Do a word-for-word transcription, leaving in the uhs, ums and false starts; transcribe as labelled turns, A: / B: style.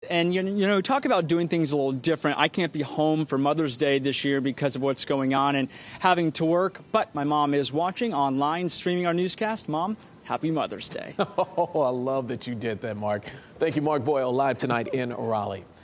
A: And, you you know, talk about doing things a little different. I can't be home for Mother's Day this year because of what's going on and having to work. But my mom is watching online, streaming our newscast. Mom, happy Mother's Day.
B: Oh, I love that you did that, Mark. Thank you, Mark Boyle, live tonight in Raleigh.